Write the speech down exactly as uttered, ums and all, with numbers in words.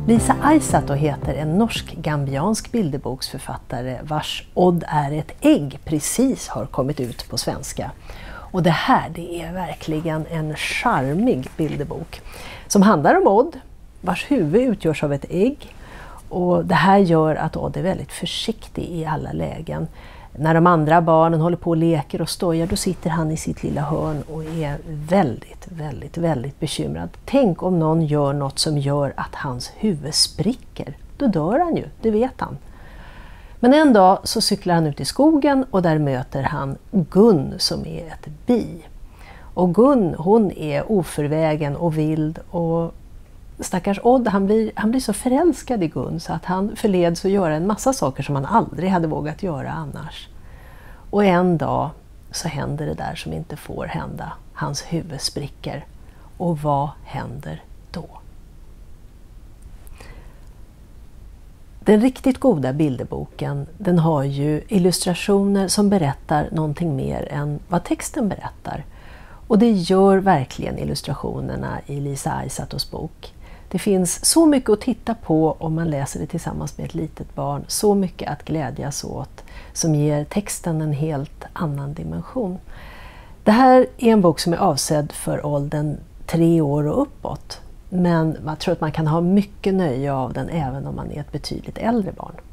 Lisa Aisatto heter en norsk-gambiansk bilderboksförfattare vars Odd är ett ägg precis har kommit ut på svenska. Och det här det är verkligen en charmig bilderbok som handlar om Odd, vars huvud utgörs av ett ägg. Och det här gör att Odd är väldigt försiktig i alla lägen. När de andra barnen håller på och leker och stojar, då sitter han i sitt lilla hörn och är väldigt, väldigt, väldigt bekymrad. Tänk om någon gör något som gör att hans huvud spricker. Då dör han ju, det vet han. Men en dag så cyklar han ut i skogen och där möter han Gun som är ett bi. Och Gun, hon är oförvägen och vild och stackars Odd, han blir, han blir så förälskad i Gun så att han förleds att göra en massa saker som han aldrig hade vågat göra annars. Och en dag så händer det där som inte får hända. Hans huvud spricker. Och vad händer då? Den riktigt goda bilderboken, den har ju illustrationer som berättar någonting mer än vad texten berättar. Och det gör verkligen illustrationerna i Lisa Aisattos bok. Det finns så mycket att titta på om man läser det tillsammans med ett litet barn. Så mycket att glädjas åt som ger texten en helt annan dimension. Det här är en bok som är avsedd för åldern tre år och uppåt. Men man tror att man kan ha mycket nöje av den även om man är ett betydligt äldre barn.